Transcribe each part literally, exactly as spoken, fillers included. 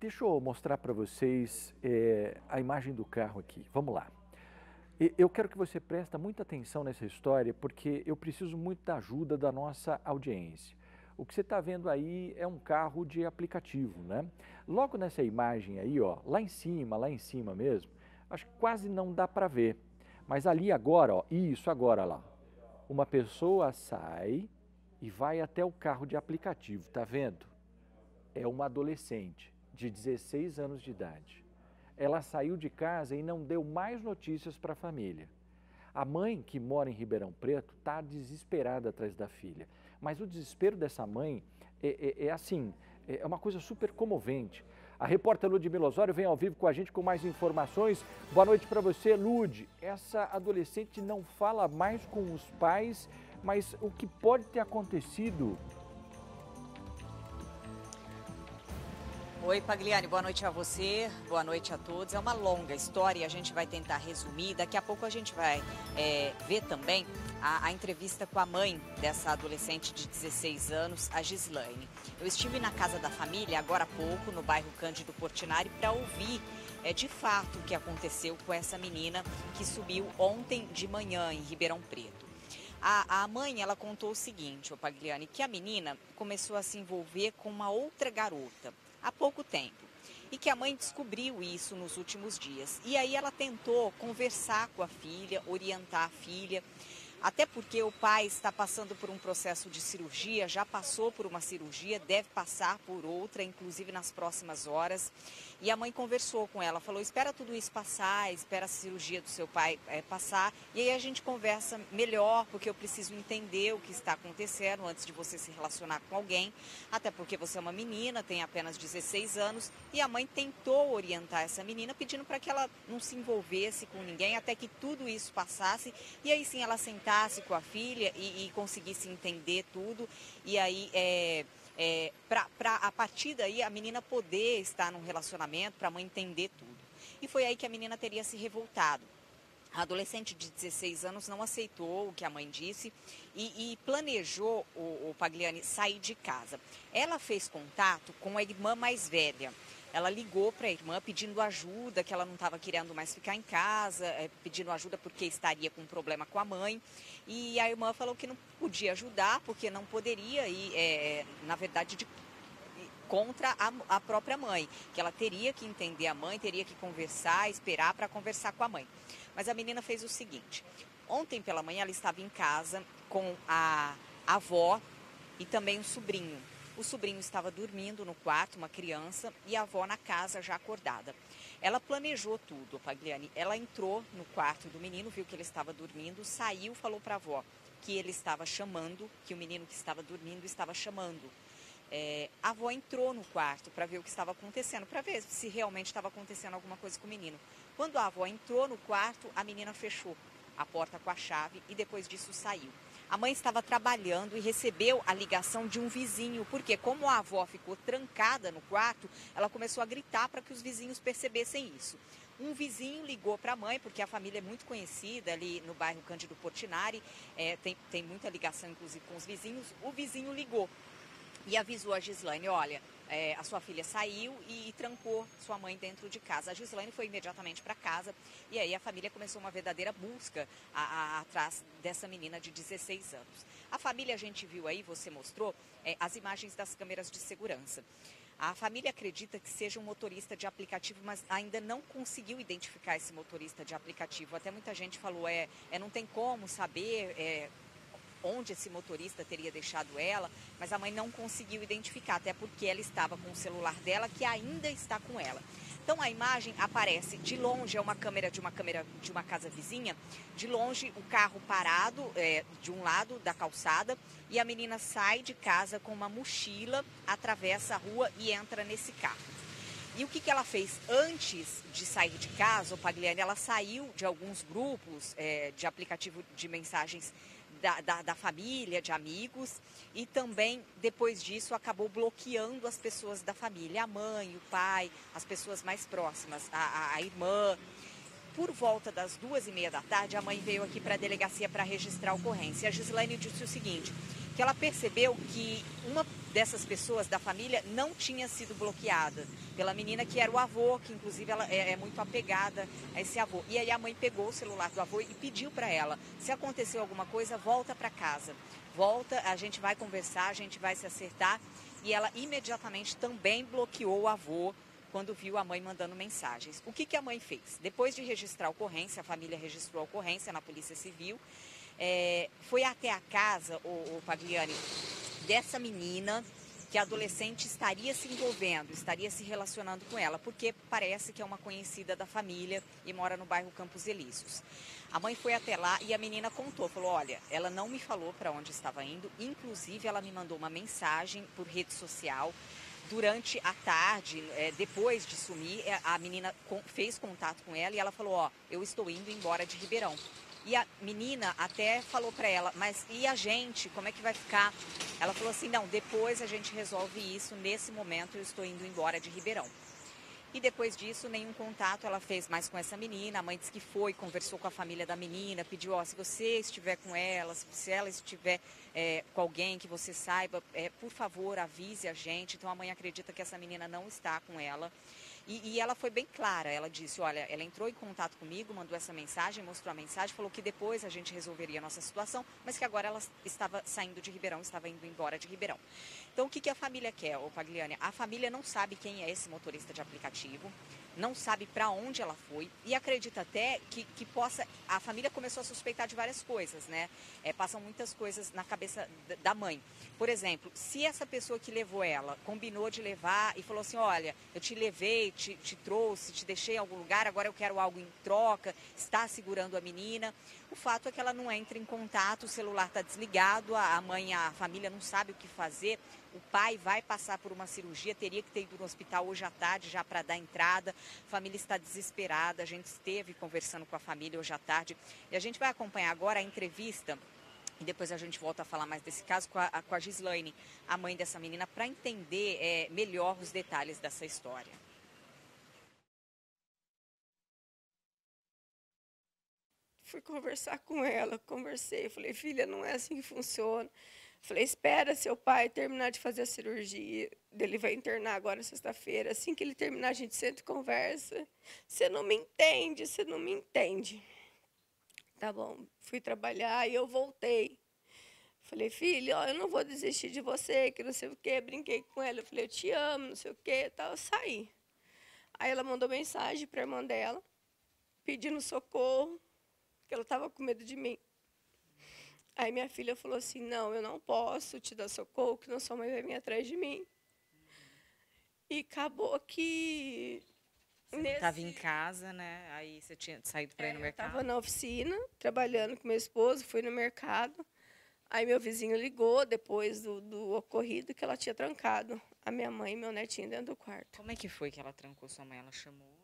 Deixa eu mostrar para vocês é, a imagem do carro aqui. Vamos lá. Eu quero que você preste muita atenção nessa história, porque eu preciso muito da ajuda da nossa audiência. O que você está vendo aí é um carro de aplicativo, né? Logo nessa imagem aí, ó, lá em cima, lá em cima mesmo, acho que quase não dá para ver. Mas ali agora, ó, isso agora lá, uma pessoa sai e vai até o carro de aplicativo, tá vendo? É uma adolescente de dezesseis anos de idade. Ela saiu de casa e não deu mais notícias para a família. A mãe, que mora em Ribeirão Preto, está desesperada atrás da filha. Mas o desespero dessa mãe é, é, é assim, é uma coisa super comovente. A repórter Ludmila Osório vem ao vivo com a gente com mais informações. Boa noite para você, Lud. Essa adolescente não fala mais com os pais, mas o que pode ter acontecido? Oi, Pagliani, boa noite a você, boa noite a todos. É uma longa história e a gente vai tentar resumir. Daqui a pouco a gente vai é, ver também a, a entrevista com a mãe dessa adolescente de dezesseis anos, a Gislaine. Eu estive na casa da família agora há pouco, no bairro Cândido Portinari, para ouvir é, de fato o que aconteceu com essa menina que subiu ontem de manhã em Ribeirão Preto. A, a mãe, ela contou o seguinte, o Pagliani, que a menina começou a se envolver com uma outra garota há pouco tempo, e que a mãe descobriu isso nos últimos dias. E aí ela tentou conversar com a filha, orientar a filha, até porque o pai está passando por um processo de cirurgia, já passou por uma cirurgia, deve passar por outra, inclusive nas próximas horas. E a mãe conversou com ela, falou, espera tudo isso passar, espera a cirurgia do seu pai é, passar, e aí a gente conversa melhor, porque eu preciso entender o que está acontecendo antes de você se relacionar com alguém, até porque você é uma menina, tem apenas dezesseis anos, e a mãe tentou orientar essa menina, pedindo para que ela não se envolvesse com ninguém, até que tudo isso passasse, e aí sim ela sentasse com a filha e, e conseguisse entender tudo, e aí... É, É, para a partir daí a menina poder estar num relacionamento, para a mãe entender tudo. E foi aí que a menina teria se revoltado. A adolescente de dezesseis anos não aceitou o que a mãe disse e, e planejou, o, o Pagliani, sair de casa. Ela fez contato com a irmã mais velha. Ela ligou para a irmã pedindo ajuda, que ela não estava querendo mais ficar em casa, é, pedindo ajuda porque estaria com um problema com a mãe. E a irmã falou que não podia ajudar, porque não poderia ir, é, na verdade, de, contra a, a própria mãe. Que ela teria que entender a mãe, teria que conversar, esperar para conversar com a mãe. Mas a menina fez o seguinte, ontem pela manhã ela estava em casa com a, a avó e também o sobrinho. O sobrinho estava dormindo no quarto, uma criança, e a avó na casa já acordada. Ela planejou tudo, Pagliani. Ela entrou no quarto do menino, viu que ele estava dormindo, saiu, falou para a avó que ele estava chamando, que o menino que estava dormindo estava chamando. É, a avó entrou no quarto para ver o que estava acontecendo, para ver se realmente estava acontecendo alguma coisa com o menino. Quando a avó entrou no quarto, a menina fechou a porta com a chave e depois disso saiu. A mãe estava trabalhando e recebeu a ligação de um vizinho, porque como a avó ficou trancada no quarto, ela começou a gritar para que os vizinhos percebessem isso. Um vizinho ligou para a mãe, porque a família é muito conhecida ali no bairro Cândido Portinari, é, tem, tem muita ligação inclusive com os vizinhos. O vizinho ligou e avisou a Gislaine, olha, é, a sua filha saiu e, e trancou sua mãe dentro de casa. A Gislaine foi imediatamente para casa e aí a família começou uma verdadeira busca a, a, atrás dessa menina de dezesseis anos. A família, a gente viu aí, você mostrou, é, as imagens das câmeras de segurança. A família acredita que seja um motorista de aplicativo, mas ainda não conseguiu identificar esse motorista de aplicativo. Até muita gente falou, é, é não tem como saber... É, onde esse motorista teria deixado ela, mas a mãe não conseguiu identificar, até porque ela estava com o celular dela, que ainda está com ela. Então a imagem aparece de longe, é uma câmera de uma câmera de uma casa vizinha, de longe o carro parado é, de um lado da calçada e a menina sai de casa com uma mochila, atravessa a rua e entra nesse carro. E o que, que ela fez antes de sair de casa, o Pagliani? Ela saiu de alguns grupos é, de aplicativo de mensagens Da, da, da família, de amigos, e também, depois disso, acabou bloqueando as pessoas da família, a mãe, o pai, as pessoas mais próximas, a, a, a irmã. Por volta das duas e meia da tarde, a mãe veio aqui para a delegacia para registrar a ocorrência. A Gislaine disse o seguinte, que ela percebeu que uma dessas pessoas, da família, não tinha sido bloqueada pela menina, que era o avô, que inclusive ela é, é muito apegada a esse avô. E aí a mãe pegou o celular do avô e pediu para ela, se aconteceu alguma coisa, volta para casa. Volta, a gente vai conversar, a gente vai se acertar. E ela imediatamente também bloqueou o avô quando viu a mãe mandando mensagens. O que, que a mãe fez? Depois de registrar a ocorrência, a família registrou a ocorrência na Polícia Civil, é, foi até a casa, o, o Pagliani, dessa menina que a adolescente estaria se envolvendo, estaria se relacionando com ela, porque parece que é uma conhecida da família e mora no bairro Campos Elíseos. A mãe foi até lá e a menina contou, falou, olha, ela não me falou para onde estava indo, inclusive ela me mandou uma mensagem por rede social. Durante a tarde, é, depois de sumir, a menina fez contato com ela e ela falou, ó, eu estou indo embora de Ribeirão. E a menina até falou para ela, mas e a gente, como é que vai ficar? Ela falou assim, não, depois a gente resolve isso, nesse momento eu estou indo embora de Ribeirão. E depois disso, nenhum contato ela fez mais com essa menina. A mãe disse que foi, conversou com a família da menina, pediu, ó, se você estiver com ela, se ela estiver é, com alguém que você saiba, é, por favor, avise a gente. Então a mãe acredita que essa menina não está com ela. E, e ela foi bem clara, ela disse, olha, ela entrou em contato comigo, mandou essa mensagem, mostrou a mensagem, falou que depois a gente resolveria a nossa situação, mas que agora ela estava saindo de Ribeirão, estava indo embora de Ribeirão. Então, o que, que a família quer, ô Pagliani? A família não sabe quem é esse motorista de aplicativo, não sabe para onde ela foi e acredita até que, que possa... A família começou a suspeitar de várias coisas, né? É, passam muitas coisas na cabeça da mãe. Por exemplo, se essa pessoa que levou ela combinou de levar e falou assim, olha, eu te levei, te, te trouxe, te deixei em algum lugar, agora eu quero algo em troca, está segurando a menina. O fato é que ela não entra em contato, o celular está desligado, a mãe, a família não sabe o que fazer. O pai vai passar por uma cirurgia, teria que ter ido no hospital hoje à tarde já para dar entrada. A família está desesperada, a gente esteve conversando com a família hoje à tarde. E a gente vai acompanhar agora a entrevista, e depois a gente volta a falar mais desse caso com a, com a Gislaine, a mãe dessa menina, para entender é, melhor os detalhes dessa história. Fui conversar com ela, conversei, falei, filha, não é assim que funciona. Falei, espera seu pai terminar de fazer a cirurgia, ele vai internar agora sexta-feira, assim que ele terminar a gente senta e conversa. Você não me entende, você não me entende. Tá bom, fui trabalhar e eu voltei. Falei, filha, ó, eu não vou desistir de você, que não sei o quê, brinquei com ela, eu falei, eu te amo, não sei o quê, tal, eu saí. Aí ela mandou mensagem para a irmã dela, pedindo socorro, que ela estava com medo de mim. Aí minha filha falou assim, não, eu não posso te dar socorro, que não sua mãe vai vir atrás de mim. E acabou que... Você nesse... estava em casa, né? Aí você tinha saído para ir no é, mercado? Eu estava na oficina, trabalhando com meu esposo, fui no mercado. Aí meu vizinho ligou, depois do, do ocorrido, que ela tinha trancado a minha mãe e meu netinho dentro do quarto. Como é que foi que ela trancou sua mãe? Ela chamou?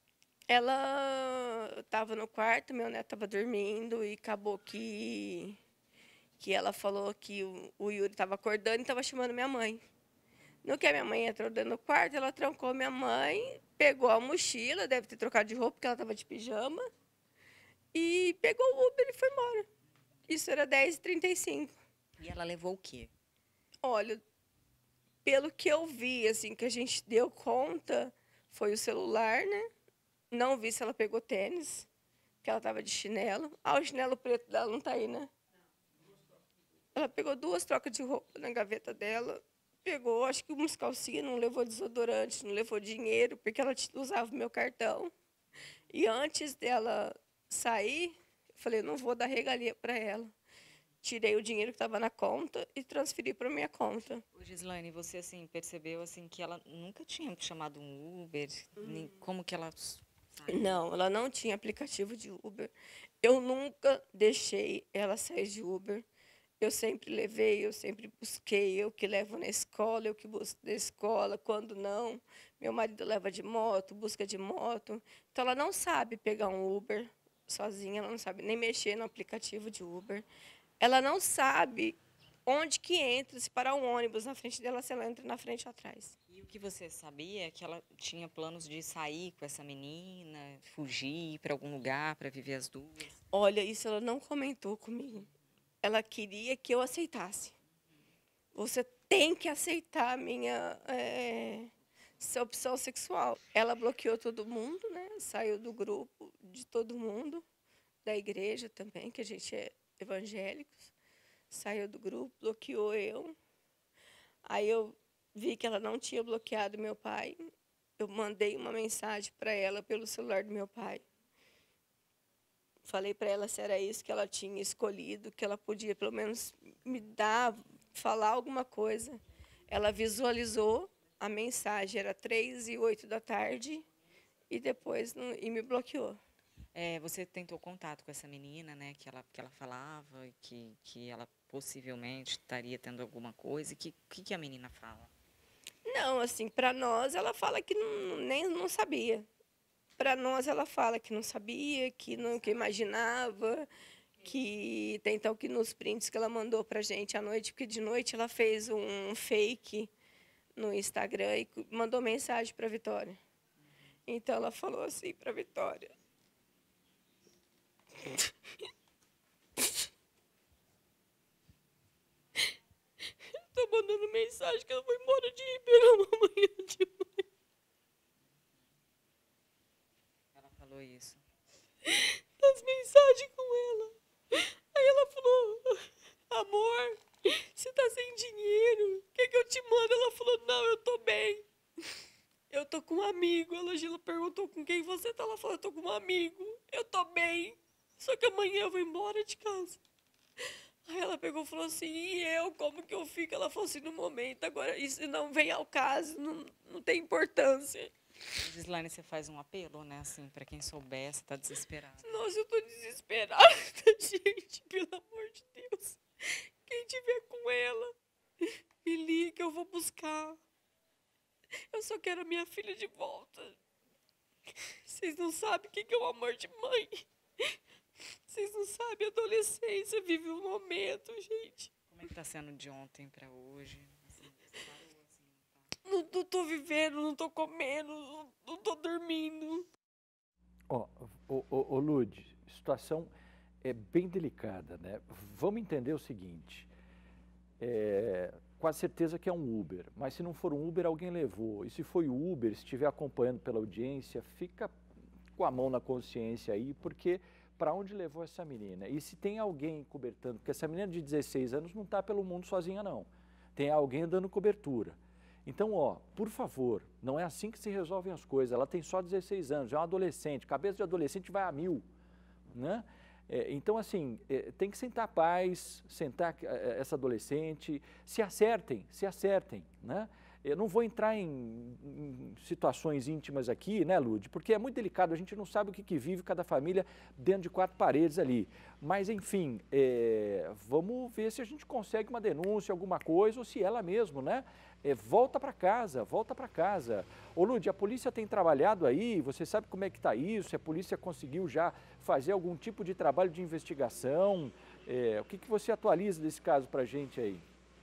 Ela estava no quarto, meu neto estava dormindo e acabou que... que ela falou que o, o Yuri estava acordando e estava chamando minha mãe. No que a minha mãe entrou dentro do quarto, ela trancou minha mãe, pegou a mochila, deve ter trocado de roupa, porque ela estava de pijama, e pegou o Uber e foi embora. Isso era dez e trinta e cinco. E ela levou o quê? Olha, pelo que eu vi, assim, que a gente deu conta, foi o celular, né? Não vi se ela pegou tênis, porque ela estava de chinelo. Ah, o chinelo preto dela não está aí, né? Ela pegou duas trocas de roupa na gaveta dela, pegou, acho que umas calcinhas, não levou desodorante, não levou dinheiro, porque ela usava o meu cartão. E antes dela sair, eu falei, não vou dar regalia para ela. Tirei o dinheiro que estava na conta e transferi para minha conta. Ô, Gislaine, você assim, percebeu assim, que ela nunca tinha chamado um Uber? Uhum. Nem, como que ela... Não, ela não tinha aplicativo de Uber. Eu nunca deixei ela sair de Uber. Eu sempre levei, eu sempre busquei, eu que levo na escola, eu que busco na escola, quando não, meu marido leva de moto, busca de moto. Então, ela não sabe pegar um Uber sozinha, ela não sabe nem mexer no aplicativo de Uber. Ela não sabe onde que entra, se parar um ônibus na frente dela, se ela entra na frente ou atrás. E o que você sabia é que ela tinha planos de sair com essa menina, fugir, ir para algum lugar para viver as duas? Olha, isso ela não comentou comigo. Ela queria que eu aceitasse. Você tem que aceitar a minha é, opção sexual. Ela bloqueou todo mundo, né? Saiu do grupo de todo mundo, da igreja também, que a gente é evangélicos. Saiu do grupo, bloqueou eu. Aí eu vi que ela não tinha bloqueado meu pai. Eu mandei uma mensagem para ela pelo celular do meu pai. Falei para ela se era isso que ela tinha escolhido, que ela podia pelo menos me dar, falar alguma coisa. Ela visualizou a mensagem, era três e oito da tarde, e depois não, e me bloqueou. É, você tentou contato com essa menina, né, que ela, que ela falava, que, que ela possivelmente estaria tendo alguma coisa. O que, que, que a menina fala? Não, assim, para nós ela fala que não, nem não sabia. Para nós ela fala que não sabia, que não que imaginava, que tem então que nos prints que ela mandou para a gente à noite, porque de noite ela fez um fake no Instagram e mandou mensagem para a Vitória. Então ela falou assim para a Vitória: estou mandando mensagem que ela foi embora de Ribeirão amanhã de manhã. Ela falou isso. As mensagens com ela. Aí ela falou: amor, você tá sem dinheiro, quer que eu te mando? Ela falou: não, eu tô bem. Eu tô com um amigo. Ela, Gila perguntou com quem você tá. Ela falou: eu tô com um amigo, eu tô bem. Só que amanhã eu vou embora de casa. Aí ela pegou e falou assim: e eu, como que eu fico? Ela falou assim: no momento, agora isso não vem ao caso, não, não tem importância. Gislaine, você faz um apelo, né, assim, para quem souber, você tá desesperada. Nossa, eu tô desesperada, gente, pelo amor de Deus. Quem tiver com ela, me liga, eu vou buscar. Eu só quero a minha filha de volta. Vocês não sabem o que é o amor de mãe. Vocês não sabem, a adolescência vive um momento, gente. Como é que tá sendo de ontem para hoje? Assim, você parou, assim, tá? Não, não tô vivendo, não tô comendo, não, não tô dormindo. Ó, oh, ô, ô, Lud, situação é bem delicada, né? Vamos entender o seguinte, é, quase certeza que é um Uber, mas se não for um Uber, alguém levou. E se foi o Uber, se estiver acompanhando pela audiência, fica com a mão na consciência aí, porque para onde levou essa menina? E se tem alguém cobertando, porque essa menina de dezesseis anos não está pelo mundo sozinha, não. Tem alguém dando cobertura. Então, ó, por favor, não é assim que se resolvem as coisas. Ela tem só dezesseis anos, é uma adolescente, cabeça de adolescente vai a mil, né? É, então, assim, é, tem que sentar pais, sentar é, essa adolescente, se acertem, se acertem, né? Eu não vou entrar em, em situações íntimas aqui, né, Lud? Porque é muito delicado, a gente não sabe o que, que vive cada família dentro de quatro paredes ali. Mas, enfim, é, vamos ver se a gente consegue uma denúncia, alguma coisa, ou se ela mesmo, né? É, volta para casa, volta para casa. Ô, Lud, a polícia tem trabalhado aí, você sabe como é que está isso? A polícia conseguiu já fazer algum tipo de trabalho de investigação? É, o que, que você atualiza desse caso para a gente aí?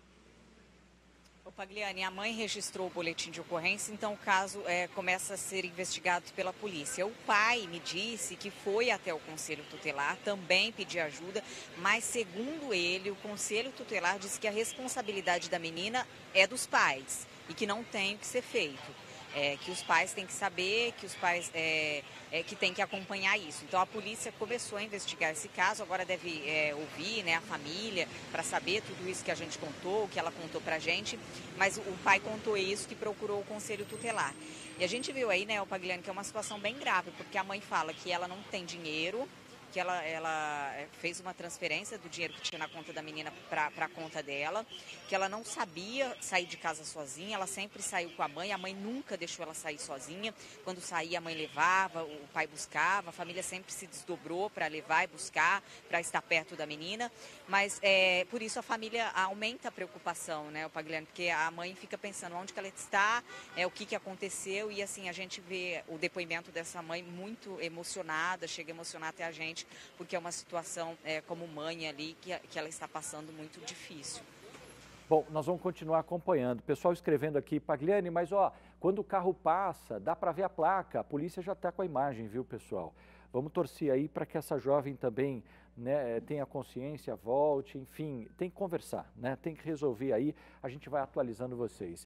Ô, Pagliani, a mãe registrou o boletim de ocorrência, então o caso é, começa a ser investigado pela polícia. O pai me disse que foi até o Conselho Tutelar, também pediu ajuda, mas segundo ele, o Conselho Tutelar disse que a responsabilidade da menina é dos pais e que não tem o que ser feito. É, que os pais têm que saber, que os pais é, é, que têm que acompanhar isso. Então a polícia começou a investigar esse caso, agora deve é, ouvir, né, a família para saber tudo isso que a gente contou, o que ela contou para a gente, mas o pai contou isso, que procurou o Conselho Tutelar. E a gente viu aí, né, o Pagliani, que é uma situação bem grave, porque a mãe fala que ela não tem dinheiro, que ela, ela fez uma transferência do dinheiro que tinha na conta da menina para a conta dela, que ela não sabia sair de casa sozinha, ela sempre saiu com a mãe, a mãe nunca deixou ela sair sozinha, quando saía a mãe levava, o pai buscava, a família sempre se desdobrou para levar e buscar, para estar perto da menina, mas é, por isso a família aumenta a preocupação, né, o Pagliani, porque a mãe fica pensando onde que ela está, é, o que, que aconteceu, e assim, a gente vê o depoimento dessa mãe muito emocionada, chega a emocionar até a gente, porque é uma situação, é, como mãe ali, que, que ela está passando muito difícil. Bom, nós vamos continuar acompanhando. Pessoal escrevendo aqui, Pagliani, mas ó, quando o carro passa, dá para ver a placa, a polícia já está com a imagem, viu, pessoal? Vamos torcer aí para que essa jovem também né, tenha consciência, volte, enfim, tem que conversar, né, tem que resolver aí, a gente vai atualizando vocês.